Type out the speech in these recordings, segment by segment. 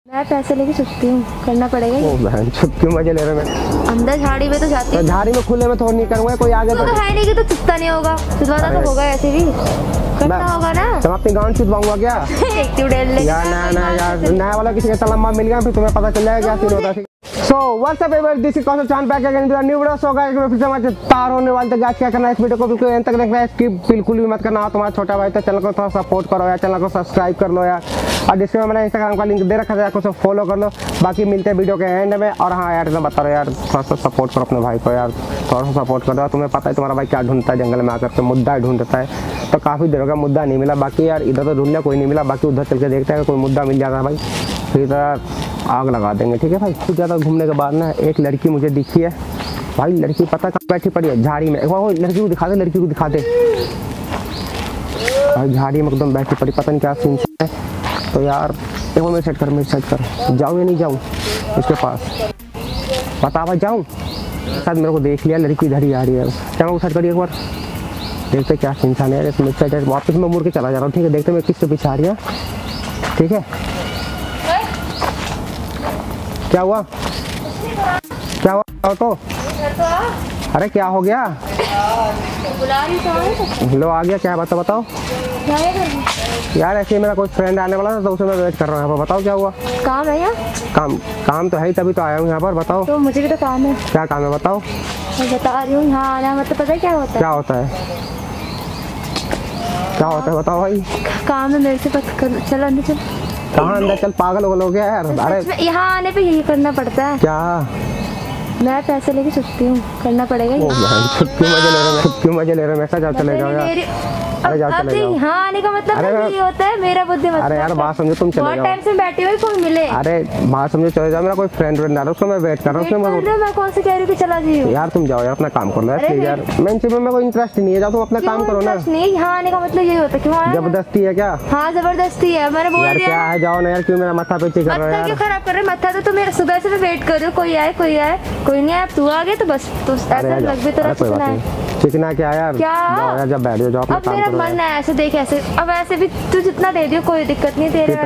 मैं पैसे लेके छुपती हूँ, करना पड़ेगा। ओ बहन छुप क्यों मजे ले रहे मैं? अंदर झाड़ी में तो जाती हूँ। तो झाड़ी में खुले में थोड़ी नहीं करूँगा, कोई आगे तो है नहीं कि तो छुपता नहीं होगा, छुपवाना तो होगा ऐसे भी करना होगा ना। तुम अपनी गांव छुपवाऊंगा क्या? देखती हूँ डेल यार ना यार नया वाला किसी का तलम्बा मिल गया फिर तुम्हें पता चल जाएगा क्या सीन होता है। So what's up everyone, this is Kaushal Chauhan back again with a new video. So guys मैं फिर से हमारे तार होने वाले थे। गाइस क्या करना है, इस वीडियो को बिल्कुल एंड तक देखना है, स्किप बिल्कुल भी मत करना। हो तुम्हारा छोटा भाई तो चैनल को थोड़ा सपोर्ट करो यार, चैनल को सब्सक्राइब कर लो यार, और डिस्क्रिप्शन में मैंने इंस्टाग्राम का लिंक दे रखा है, उसको फॉलो कर लो। बाकी मिलते हैं वीडियो के एंड में। और हाँ यार मैं बता रहा हूँ यार, थोड़ा सा सपोर्ट करो अपने भाई को यार, थोड़ा सा सपोर्ट करो। तुम्हें पता है तुम्हारा भाई क्या ढूंढता है जंगल में आकर के, मुद्दा ढूंढता है। तो काफ़ी देर हो गया मुद्दा नहीं मिला। बाकी यार इधर तो ढूंढना कोई नहीं मिला, बाकी उधर चल के देखते हैं कोई मुद्दा मिल जाता है भाई, फिर आग लगा देंगे। ठीक है भाई। कुछ ज़्यादा घूमने के बाद ना एक लड़की मुझे दिखी है भाई। लड़की पता कहाँ बैठी पड़ी है? झाड़ी में। वो लड़की को दिखा दे, लड़की को दिखा दे भाई, झाड़ी में एकदम बैठी पड़ी, पता नहीं क्या सीन है। तो यार एक बार मेरे सेट कर जाऊँ या नहीं जाऊँ उसके पास, बता भाई जाऊँ? शायद मेरे को देख लिया, लड़की इधर ही आ रही है। क्या मैं सेट करिए एक बार, देखते क्या सीन था यार। वापस मैं मुड़ के चला जा रहा हूँ। ठीक है, देखते मैं किससे पीछे आ रही है। ठीक है, क्या हुआ क्या हुआ तो? अरे क्या हो गया? लो आ गया, क्या बता बताओ यार। ऐसे ही मेरा कोई फ्रेंड आने वाला था तो उसे मैं वेट कर रहा हूँ। बताओ क्या हुआ? काम है यहाँ? काम तो है ही, तभी तो आया हूँ यहाँ पर। बताओ। तो मुझे भी तो काम है। क्या काम है बताओ? मैं बता रही हूँ यहाँ आना मतलब पता है क्या होता है? क्या होता है? क्या होता है बताओ भाई? काम है मेरे से, चल अंदर चल। कहाँ अंदर? चल पागल हो गया यार। अरे यहाँ आने पे यही करना पड़ता है। क्या? मैं पैसे लेके छुपती हूँ, करना पड़ेगा। क्यों मजे ले रहे हो? मैं जाओ चले जाओ यार। अरे जाओ चले जाओ। यहाँ आने का मतलब यही होता है मेरा बुद्धि मत। अरे यार बात समझो, तुम चले जाओ। बहुत टाइम से बैठी हुई कोई मिले। अरे बात समझो, चले जाओ। मेरा कोई फ्रेंड आ रहा है, उसको मैं वेट कर रहा हूँ। मैं कौन से कह रही हूँ चला जाइए यार, तुम जाओ यार, अपना काम करो यार। मैं इन चीजों में कोई इंटरेस्ट नहीं है, जाओ तुम अपना काम करो ना। नहीं, यहाँ आने का मतलब यही होता है। क्यों जबरदस्ती है क्या? हाँ जबरदस्ती है, मैंने बोल दिया। क्या है, जाओ ना यार। क्यों मेरा माथा पेची कर रहे हो यार? क्यों खराब कर रहे हो मत्था? तो मेरा सुबह से मैं वेट कर रही हूँ, कोई आए कोई नहीं आया, तू आ गया तो बस। तो ऐसा लग भी तो चिकना क्या यार? क्या जब बैठ जाओ अपना काम करो। मेरा मन है ऐसे, देख ऐसे। अब ऐसे भी तू जितना दे दियो कोई दिक्कत नहीं, तेरे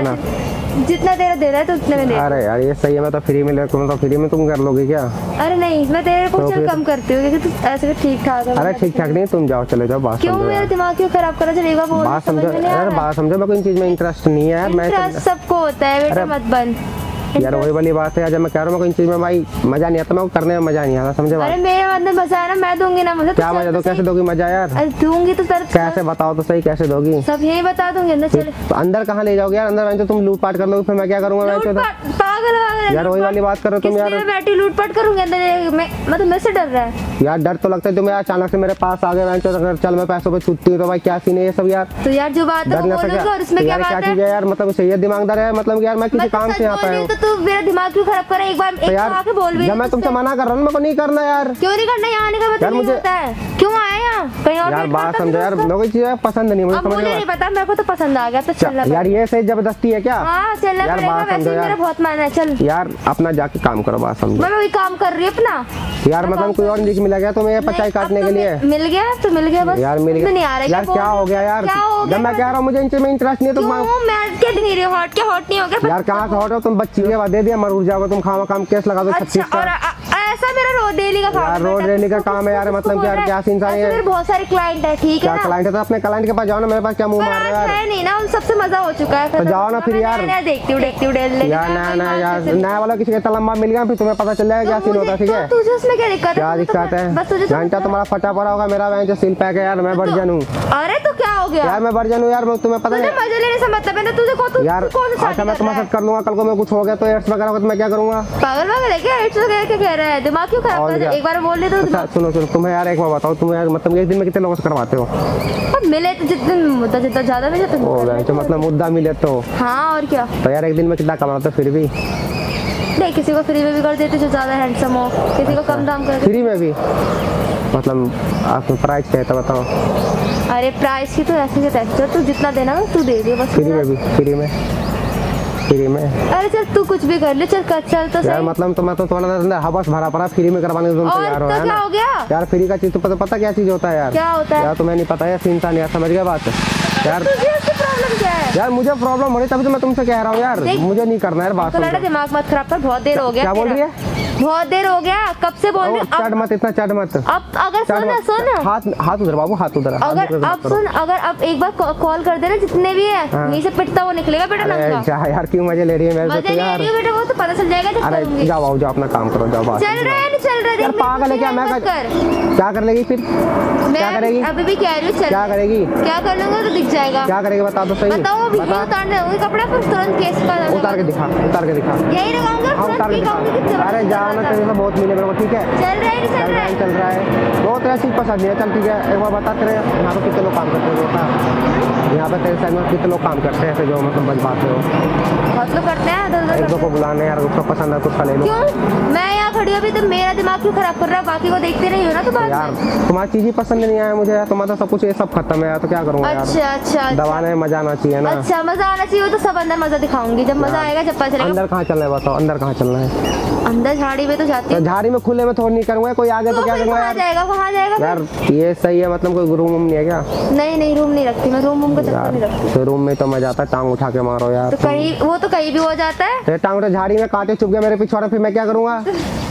जितना तेरा दे रहा है तो उतने में दे। अरे यार ये सही है, मैं तो फ्री में ले रहा हूं, तो फ्री में तुम कर लोगे क्या? अरे नहीं, मैं तेरे को कुछ कम करती हूँ क्योंकि तू ऐसे ठीक ठाक है। अरे ठीक ठाक नहीं, तुम जाओ चले जाओ। बात क्यों मेरा दिमाग क्यों खराब करा? चलेगा बोल, बात समझो यार, बात समझो। मैं कोई इन चीज में इंटरेस्ट नहीं है यार। मैं सबको होता है बेटा, मत बन यार। वही वाली बात है, जब मैं कह रहा हूँ इन चीज में भाई मजा नहीं आता, मैं करने में मजा नहीं आता, समझे? अरे मेरे मतलब मजा है ना, मैं दूंगी ना मजा। क्या मजा दो? कैसे दोगी मजा यार? दूंगी तो कैसे बताओ तो सही, कैसे दोगी? सब यही बता दूंगी। अंदर चले। तो अंदर कहाँ ले जाओगे यार? अंदर तुम लूटपाट कर लोगे, फिर मैं क्या करूंगा? पागल यार वही वाली बात करो तुम यार। बैठी लूटपाट करूंगी अंदर, मतलब मेरे से डर रहा है यार? डर तो लगता है तुम्हें, अचानक से मेरे पास आ गए। चल मैं पैसों पे छूटती हूँ तो भाई क्या सीन है ये सब यार? तो यार जो बात है क्या चीज है यार? मतलब सही है, दिमागदार है मतलब यार। मैं किसी काम से यहाँ पे हूँ तो तू मेरा दिमाग क्यों खराब करे? एक बार आके बोल भी। जब मैं तुमसे मना कर रहा हूँ, मेरे को नहीं करना यार। क्यों नहीं करना? यहाँ आने का मतलब मुझे होता है। क्यों आया यहाँ? कहीं और यार बात समझो यार, कोई चीज पसंद नहीं मुझे, मुझे नहीं पता, मेरे को तो पसंद आ गया तो चल यार। ये सही जबरदस्ती है क्या? हाँ चलना पड़ेगा, वैसे मेरा बहुत मन है। चल यार अपना जाके काम करो। बात समझो, मैं वही काम कर रही हूँ अपना यार। मतलब कोई और चीज मिला गया तुम्हें पचाई काटने के लिए? मिल गया तो मिल गया बस यार। मिल गया नहीं आ रहा यार? क्या हो गया यार? जब मैं कह रहा हूँ मुझे इनसे में इंटरेस्ट नहीं है तो मैं क्या नहीं रही हूँ। हॉट क्या हॉट नहीं हो गया यार? कहाँ से हॉट हो तुम? बच्ची के बाद दे दिया, मर उड़ जाओगे तुम। खावा काम केस लगा दो 36 का। ऐसा मेरा रोज डेली का काम है। रोज डेली का काम है यार, मतलब क्या सीन है? मेरे बहुत सारे क्लाइंट है। ठीक है, क्या क्लाइंट है? तो अपने क्लाइंट के पास जाओ ना, मेरे पास क्या मुंह मार रहे हो यार? है नहीं ना, उन सबसे मजा हो चुका है। तो जाओ ना फिर यार। देखती हूँ यार ना यार, नया वाला किसी का तलम्बा मिल गया फिर तुम्हें पता चल जाएगा क्या सीन होता है। ठीक है, तुझे उसमें क्या दिक्कत है? क्या दिक्कत है? घंटा तुम्हारा फटा पड़ा होगा, मेरा वहाँ सिल पैक है यार। मैं वर्जन हूँ। अरे तो क्या हो गया यार? मैं वर्जन हूँ यार, तुम्हें पता है? मजा लेने से मतलब है ना तुझे को यार। अच्छा मैं तुम्हारे साथ कर लूंगा, कल को मैं कुछ हो गया तो एड्स वगैरह होगा तो मैं क्या करूंगा? पागल है क्या? एड्स वगैरह क्या कह रहा है? दिमाग क्यों खराब कर रहा है? एक बार बोल दे तो। सुनो तुम्हें यार एक बार बताओ, तुम यार मतलब एक दिन में कितने लोगों से करवाते हो? अब मिले तो जितना ज्यादा मिले तो मतलब मुद्दा मिले तो। हाँ और क्या? तो यार एक दिन में कितना कमाते फिर भी? नहीं, किसी को फ्री में भी कर देते जो ज्यादा हैंडसम हो, किसी को कम दाम कर देते। फ्री में भी मतलब आपको प्राइस क्या है तो बताओ? अरे प्राइस की तो ऐसे के तैसे, तू जितना देना है तू दे दे बस। फ्री में भी? फ्री में? अरे चल तू कुछ भी कर ले, चल तो यार मतलब तुम तो तुम्हारे अंदर हवस भरा पड़ा फ्री में करवाने तुम तैयार हो। क्या हो गया यार? फ्री का चीज तो पता क्या चीज होता है यार? क्या होता है यार तुम्हें नहीं पता है, सीन सा नहीं समझ गया बात? यार तुझे उससे प्रॉब्लम क्या है? यार मुझे प्रॉब्लम हो रही तभी तो मैं तुमसे कह रहा हूँ यार, मुझे नहीं करना यार बात। तो दिमाग मत खराब कर, बहुत देर हो गया। क्या बोल रही है? बहुत देर हो गया, कब से बोल रही हूँ। चढ़ मत, इतना चढ़ मत। अब अगर सुन हाथ उधर बाबू, हाथ उधर। अगर अब सुन, अगर अब एक बार कॉल कर देना जितने भी है, यहीं से पिटता वो निकलेगा बेटा नंगा। क्या यार क्यों मजे ले रही है मेरे से यार? बेटा वो तो पता चल जाएगा जब करूंगी। जाओ जाओ अपना काम करो, जाओ। बात चल रहा है नहीं चल रहा है? यार पागल है क्या? मैं क्या कर लेगी फिर? क्या करेगी? अभी भी कह रही हूँ क्या करेगी? क्या कर लूंगा तो दिख जाएगा। क्या करेगी बता दो सही। बताओ अभी उतारने होंगे कपड़ा, फिर तुरंत केस का उतार के दिखा, उतार के दिखा। यही लगाऊंगा, उतार के दिखा। अरे जाना तेरे से बहुत मिले मेरे को, ठीक है? चल रहा है चल रहा है। वो तेरा चीज पसंद नहीं है, चल ठीक है। एक बार बता तेरे यहाँ पे कितने लोग काम करते हैं? यहाँ पे तेरे साइड में कितने लोग काम करते हैं ऐसे जो मतलब बच बात हो? बहुत लोग करते हैं। एक दो को बुलाने यार, उसको पसंद है कुछ ले लो। क्यों मैं यहाँ खड़ी अभी तो मेरा दिमाग क्यों खराब कर रहा है? बाकी को देखते नहीं हो ना तो बात यार तुम्हारी चीज ही पसंद नहीं आया मुझे, तुम्हारा सब कुछ ये सब खत्म है यार, तो क्या करूँगा यार? अच्छा दबाने में मजा आना चाहिए ना। अच्छा मजा आना चाहिए, तो सब अंदर मजा दिखाऊंगी, जब मजा आएगा जब पता चलेगा। अंदर कहाँ चलना है बताओ? अंदर कहाँ चलना है? अंदर झाड़ी में तो जाती है। झाड़ी में खुले में थोड़ी नहीं करूँगा, कोई आगे तो क्या करूँगा यार? कहाँ जाएगा यार? ये सही है, मतलब कोई रूम नहीं है क्या? नहीं रूम नहीं रखती मैं, रूम को चक्कर नहीं रखती। तो रूम में तो मजा आता है, टांग उठा के मारो यार। तो कहीं वो तो कहीं भी हो जाता है। टांग उठा, झाड़ी में कांटे चुभ गया मेरे पिछवाड़े, फिर मैं क्या करूँगा?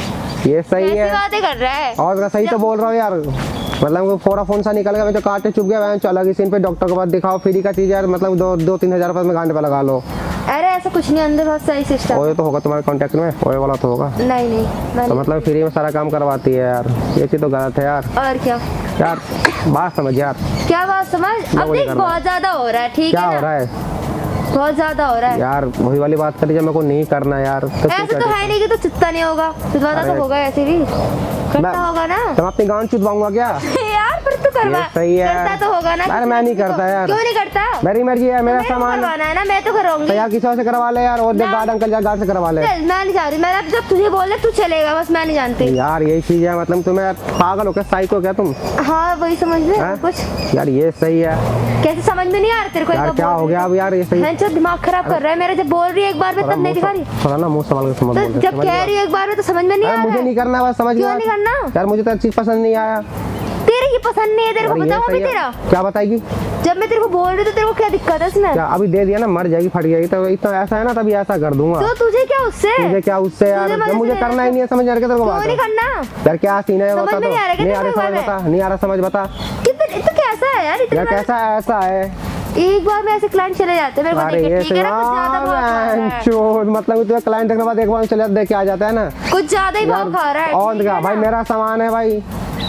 ये सही है, बातें कर रहा है। और सही तो बोल रहा हूँ यार, मतलब फोड़ा फोन सा निकल गया, मैं तो कांटे चुभ गया, मैं चला गई सीन पे, डॉक्टर के पास दिखाओ, फ्री का चीज यार, मतलब 2-3 हजार रुपए में गांड पे लगा लो। अरे ऐसा कुछ नहीं, अंदर बहुत सही सिस्टम। ओए तो होगा तुम्हारे कांटेक्ट में, ओए वाला तो होगा। नहीं तो मतलब फ्री में सारा काम करवाती है यार, ये चीज तो गलत है यार। और क्या यार बात समझ यार। क्या बात समझ? अब देख बहुत ज्यादा हो रहा है, ठीक है? क्या हो रहा है? बहुत ज्यादा हो रहा है यार, वही वाली बात करी जब मेरे को नहीं करना यार। तो ऐसा तो है नहीं कि तो चित्ता नहीं होगा, चित्ता तो होगा, ऐसे भी करता होगा ना। तुम अपनी गांड चुदवाऊंगा क्या? यार फिर तो करवा, सही है, करता तो होगा ना। यार मैं नहीं करता यार। क्यों नहीं करता? मेरी मर्जी है, मेरा सामान करवाना है ना, मैं तो कराऊंगी। तो यार किसी और से करवा ले यार, और देख गार्ड अंकल जा, गार्ड से करवा ले। मैं नहीं जा रही, मैं जब तुझे बोल तू चलेगा बस, मैं नहीं जानती यार। यही चीज है, मतलब तुम्हें पागल हो क्या? साइको क्या तुम? हाँ वही समझ ले कुछ यार। ये सही है, कैसे समझ में नहीं आ रहा तेरे को? यार क्या हो गया अब यार? ये सही है, दिमाग खराब कर रहा है मेरा। जब बोल रही है एक बार में तब नहीं दिखा रही, थोड़ा ना मुंह संभाल के समझ। तो जब कह रही है एक बार में तो समझ में नहीं आ रहा। मुझे नहीं करना, बस समझ क्यों नहीं करना? यार मुझे तो चीज पसंद नहीं आया। तेरे ही पसंद नहीं है, तेरे को बताऊं अभी तेरा? क्या बताएगी? जब मैं तेरे को बोल रही तो तेरे को क्या दिक्कत है इसमें? क्या अभी दे दिया ना, मर जाएगी, फट जाएगी, तो इतना ऐसा है ना, तभी ऐसा कर दूंगा। तो तुझे क्या उससे? मुझे क्या उससे यार? जब मुझे करना ही नहीं है, समझ आ रहा है तेरे को बात? नहीं करना यार। क्या सीन है बता? नहीं आ रहा समझ बता, नहीं आ रहा समझ बता। तो कैसा है यार? यार कैसा ऐसा है? एक बार में ऐसे क्लाइंट चले जाते हैं मेरे को देख के, ठीक है ना? कुछ ज्यादा भाव खा रहा है। मतलब तुम्हें क्लाइंट देखने बाद एक बार चले देख के आ जाता है ना, कुछ ज्यादा ही भाव खा रहा है। और क्या भाई, मेरा सामान है भाई,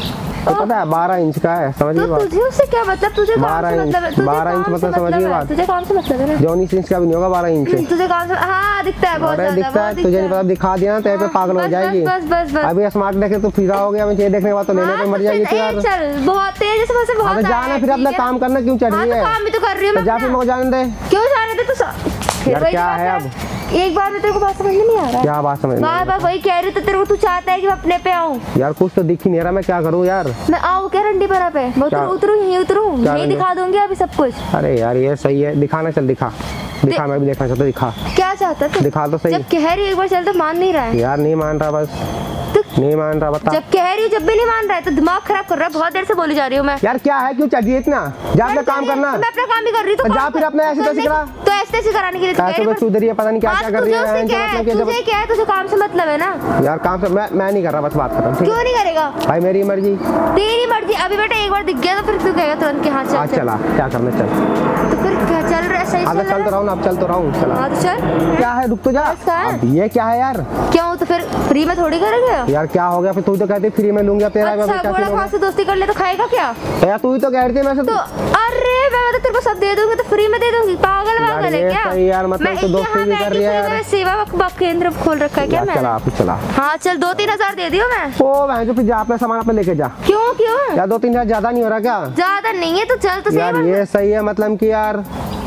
तो पता है 12 इंच का है, समझ गई बात? तुझे उससे क्या मतलब? तुझे 12 इंच मतलब समझ गई बात? तुझे कौन सा मतलब है? 19 इंच का भी नहीं होगा, 12 इंच। तुझे कौन सा? हाँ दिखता है, बहुत ज्यादा दिखता है। तुझे नहीं पता, दिखा दिया ना तेरे पे पागल हो जाएगी। बस अभी स्मार्ट देखे तो फिदा हो गया, मुझे ये देखने के बाद तो लेने पे मर जाएगी तू यार। चल बहुत तेज से बहुत जाना, फिर अपना काम करना, क्यों चढ़ रही है? काम भी तो कर रही हूँ मैं। जा फिर मुझे जाने दे। क्यों जाने दे? तो यार क्या है अब? एक बार में तेरे को बात समझ में नहीं आ रहा? क्या बात समझ? बार वही कह रही तो तेरे को, तू चाहता है कि मैं अपने पे आऊं? यार कुछ तो दिख ही नहीं रहा, मैं क्या करूं यार? मैं आऊं क्या रंडी बना पे? मैं उतरूं यही दिखा दूंगी अभी सब कुछ। अरे यार ये सही है, दिखाना, चल दिखा, मैं भी देखना चाहता, दिखा। क्या चाहता है? दिखा तो सही। जब कह रही एक बार चल तो मान नहीं रहा है यार। नहीं मान रहा, बस नहीं मान रहा, बता। जब कह रही हूँ जब भी नहीं मान रहा है तो दिमाग खराब कर रहा है। बहुत देर से बोली जा रही हूँ मैं। यार क्या है, क्यों चाहिए इतना? जा अपना काम करना। मैं अपना काम भी कर रही हूँ, जा फिर अपना ऐसे तैसे करा। तो ऐसे कराने के लिए चुदरी है, पता नहीं क्या क्या कर रही है। तुझे क्या है? तुझे काम से मतलब है ना यार? काम से मैं नहीं कर रहा, बस बात कर रहा हूँ। क्यों नहीं करेगा भाई? मेरी मर्जी। तेरी मर्जी। अभी बेटा एक बार दिख गया तो फिर तू कहेगा तुरंत कि हाँ चल। चला, क्या करना, चल। तो फिर क्या चल रहा है? सही चल तो रहा हूँ, अब चल तो रहा हूँ, चला। चल। क्या है, रुक तो जा। ये क्या है यार? क्यों? तो फिर फ्री में थोड़ी करेंगे यार? क्या हो गया फिर? तू तो कहती फ्री में लूंगी, तेरा से दोस्ती कर ले तो खाएगा क्या यार? तू ही तो कह रही थी मैं से। तो अरे मैं तो तेरे को सब दे दूंगी, तो फ्री में दे दूंगी। पागल है क्या? यार मतलब तो दोस्ती भी कर रही है यार। सेवा केंद्र खोल रखा है क्या मैं? चला। हाँ चल, 2-3 हजार दे दियो मैं। ओ मैं जो फिर जा अपना सामान अपने लेके जा। क्यों यार 2-3 हजार ज्यादा नहीं हो रहा क्या? ज्यादा नहीं है तो चल। तो यार ये सही है, मतलब कि यार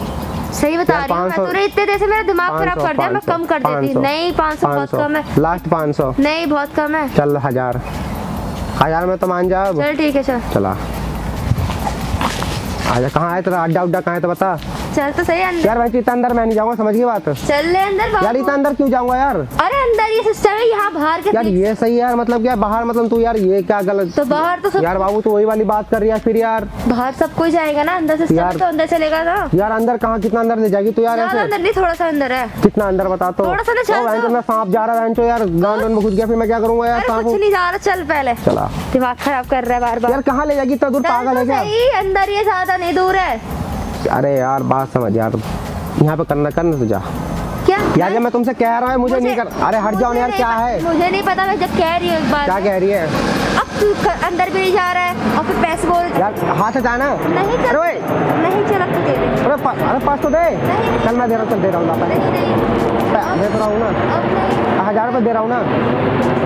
सही बता रही हूँ मैं। तूने इतने देर से मेरा दिमाग खराब कर दिया, मैं कम कर देती। नहीं 500 बहुत कम है। लास्ट 500 नहीं, बहुत कम है। चल 1000 में तो मान जा। चल ठीक है, चल चला। आजा, कहाँ है तेरा अड्डा? कहाँ है तो बता। चल तो सही अंदर। यार भाई इतना अंदर मैं नहीं जाऊंगा, समझ गई बात। चल ले अंदर यार इतना अंदर क्यों जाऊंगा यार? अरे अंदर ये सिस्टम है, यहाँ बाहर के यार ये सही है यार, मतलब क्या बाहर, मतलब तू यार ये क्या गलत। तो बाहर तो सब यार बाबू तो वही वाली बात कर रही है फिर यार। बाहर सब कोई जाएगा ना, अंदर सिस्टम है तो अंदर चलेगा ना। यार अंदर कहाँ, कितना अंदर ले जाएगी तू यार ऐसे? अंदर नहीं, थोड़ा सा अंदर है। कितना अंदर बता तो? थोड़ा सा ना चल। मैं सांप जा रहा है यार, गांड में घुस गया, फिर मैं क्या करूंगा यार? कुछ नहीं जा रहा, चल पहले। चला, दिमाग खराब कर रहा है बार बार। यार कहाँ ले जाएगी इतना दूर, पागल है क्या? अंदर ये ज्यादा नहीं दूर है। अरे यार बात समझ यार, यहाँ पे करना तू जा। क्या यार जब मैं तुमसे कह रहा हूँ मुझे नहीं कर। अरे हट जाओ यार, क्या है? मुझे नहीं पता, मैं जब कह रही हूँ एक बार। क्या कह रही है? अब तू अंदर भी नहीं जा रहा है और फिर पैसे बोल यार, हाथ हटा ना। नहीं चल, नहीं चल, अब तो दे दे। अरे पास तो दे। चल मैं दे रहा हूँ, चल दे रहा हूँ, दे रहा हूँ ना, 1000 रुपये दे रहा हूँ ना।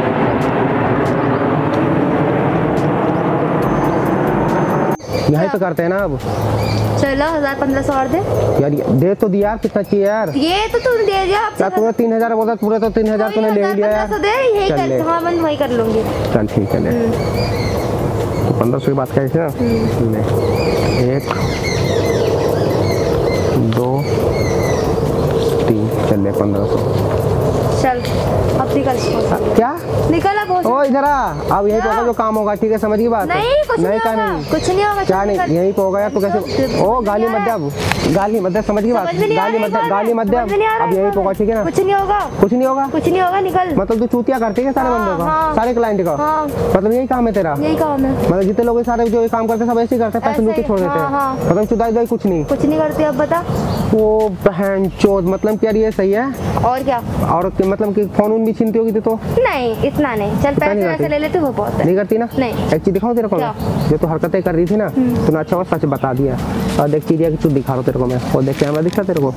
यही तो करते हैं ना अब। चलो 1000-1500 और दे। यार दे तो दिया यार, कितना चाहिए यार? ये तो तूने दे दिया। क्या तूने 3000 बोला? पूरे तो 3000 तूने ले लिया यार। दे, यही कर, हाँ मैं वही कर लूंगी। चल ठीक है, ले 1500 की बात कैसे ना? ले 1 2 3, चल ले 1500। चल अब निकल। क्या निकल अब? ओ इधर आ, अब यही होगा जो काम होगा, ठीक है? समझ की बात? नहीं कुछ नहीं होगा, कुछ नहीं होगा। क्या नहीं, यही पे होगा यार। तो कैसे? ओ गाली मत दे अब, गाली मत दे, समझ की बात? गाली मत दे, गाली मत दे अब यही पे होगा, ठीक है ना? कुछ नहीं होगा, कुछ नहीं होगा, कुछ नहीं होगा, निकल। मतलब तू चूतिया करती है सारे बंदों का, सारे क्लाइंट का? मतलब यही काम है तेरा? यही काम है। मतलब जितने लोग सारे जो काम करते हैं सब ऐसे ही करते हैं, पैसे लूट के छोड़ देते हैं। मतलब चुदाई कुछ नहीं, कुछ नहीं करते। अब बता। वो बहन चोद, मतलब क्या ये सही है? और क्या? और मतलब कि फोन भी छीनती होगी तो? नहीं इतना नहीं, चल पैसे ले लेते, वो बहुत है। नहीं करती ना? नहीं। एक चीज दिखाऊं तेरे को, जो तू हरकतें कर रही थी ना, तूने अच्छा और सच बता दिया। और देख चीज कि तू दिखा रहा हूँ तेरे को मैं, और देख कैमरा दिख रहा तेरे को?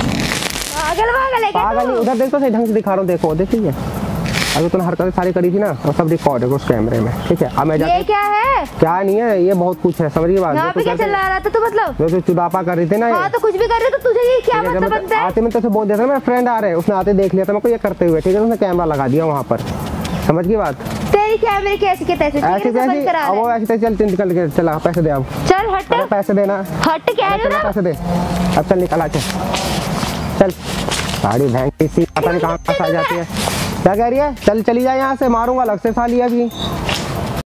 पागल नहीं, उधर देखो, सही ढंग से दिखा रहा हूँ, देखो देख रही है। अभी तूने हरकतें सारी करी थी ना, और सब रिकॉर्ड है उस कैमरे में, ठीक है? अब मैं ये क्या है? क्या नहीं है, ये बहुत कुछ है, समझ की बात? यहाँ पे क्या चला रहा था तो? मतलब जो तू चुदापा कर रही थी ना, हाँ तो कुछ भी कर रहे तो तुझे ये क्या मतलब बनता है? आते में तो बोल देता, मेरा फ्रेंड आ रहे हैं, उसने आते देख लिया था मेरे को ये करते हुए, ठीक है? उसने कैमरा लगा दिया वहाँ पर, समझ की बात? तेरी कैमरे कैसे के पैसे? ऐसे वो ऐसे चल निकल के चला, पैसे दे अब। चल हट, पैसे देना, हट कह रही हूँ, पैसे दे अब, चल निकल आके चल। साड़ी भैंस पता नहीं कहाँ आ जाती है। क्या कह रही है? चल चली जाए यहाँ से, मारूंगा अलग से साली अभी।